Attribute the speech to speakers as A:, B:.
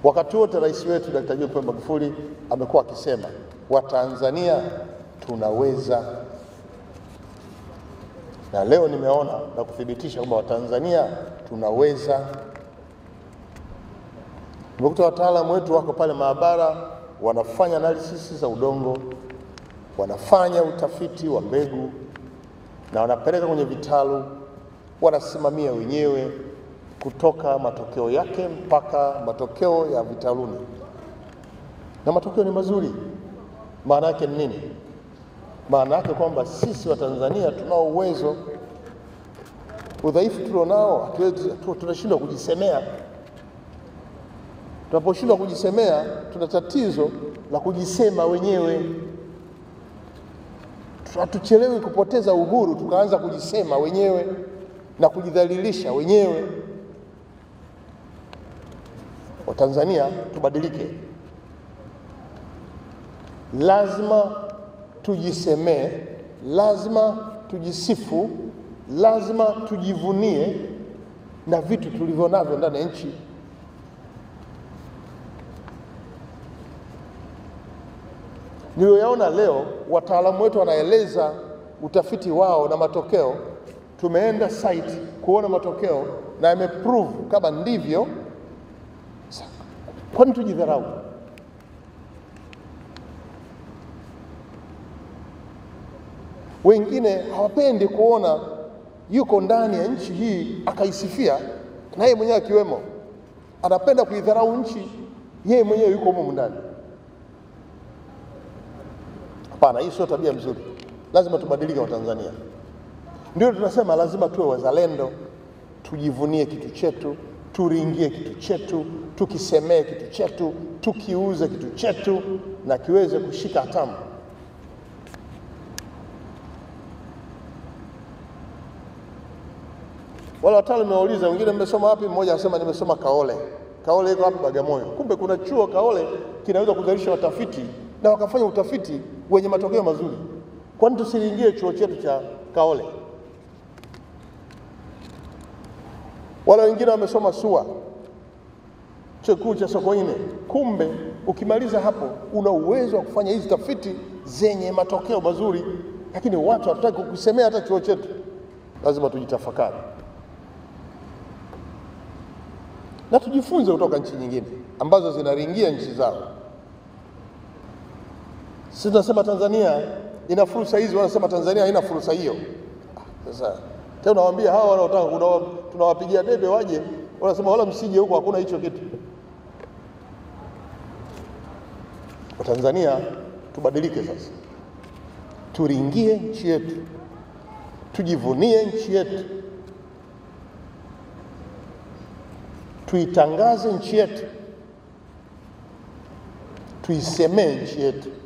A: Wakati wote rais wetu Dr. John Pombe Magufuli amekuwa akisema Watanzania tunaweza, na leo nimeona na kuthibitisha kwamba Watanzania tunaweza. Nimekuta wataalamu wetu wako pale maabara wanafanya analysis za udongo, wanafanya utafiti wa mbegu na wanapeleka kwenye vitalu, wanasimamia wenyewe kutoka matokeo yake mpaka matokeo ya vitaluni, na matokeo ni mazuri. Maana yake ni nini? Maana yake kwamba sisi wa Tanzania tunao uwezo. Udhaifu tulionao, tunashindwa kujisemea. Tunaposhindwa kujisemea, tuna tatizo la kujisema wenyewe. Hatuchelewi kupoteza uhuru tukaanza kujisema wenyewe na kujidhalilisha wenyewe. Watanzania tubadilike. Lazima tujisemee, lazima tujisifu, lazima tujivunie na vitu tulivyo navyo ndani ya nchi. Niliyoyaona leo, wataalamu wetu wanaeleza utafiti wao na matokeo. Tumeenda site kuona matokeo na yameprove kama ndivyo. Kwani tujidharau? Wengine hawapendi kuona yuko ndani ya nchi hii akaisifia, na yeye mwenyewe akiwemo. Anapenda kuidharau nchi, yeye mwenyewe yuko humo ndani. Hapana, hii sio tabia nzuri. Lazima tubadilike wa Tanzania. Ndio tunasema lazima tuwe wazalendo, tujivunie kitu chetu, turingie kitu chetu, tukisemee kitu chetu, tukiuze kitu chetu na kiweze kushika hatamu. Wala wataalamu wauliza, wengine mmesoma wapi? Mmoja anasema nimesoma Kaole. Kaole iko hapa Bagamoyo. Kumbe kuna chuo Kaole kinaweza kuzalisha watafiti na wakafanya utafiti wenye matokeo mazuri. Kwani tusiingie chuo chetu cha Kaole? Wala wengine wamesoma SUA, chuo kikuu cha Sokoine. Kumbe ukimaliza hapo una uwezo wa kufanya hizi tafiti zenye matokeo mazuri, lakini watu hawataka kukusemea hata chuo chetu. Lazima tujitafakari na tujifunze kutoka nchi nyingine ambazo zinaringia nchi zao. Sisi tunasema Tanzania ina fursa hizi, wanasema Tanzania haina fursa hiyo. Sasa tena nawaambia hawa wanaotaka tunawapigia debe waje, wanasema wala msije huko, hakuna hicho kitu. Kwa Tanzania tubadilike sasa. Turingie nchi yetu. Tujivunie nchi yetu. Tuitangaze nchi yetu. Tuisemee nchi yetu.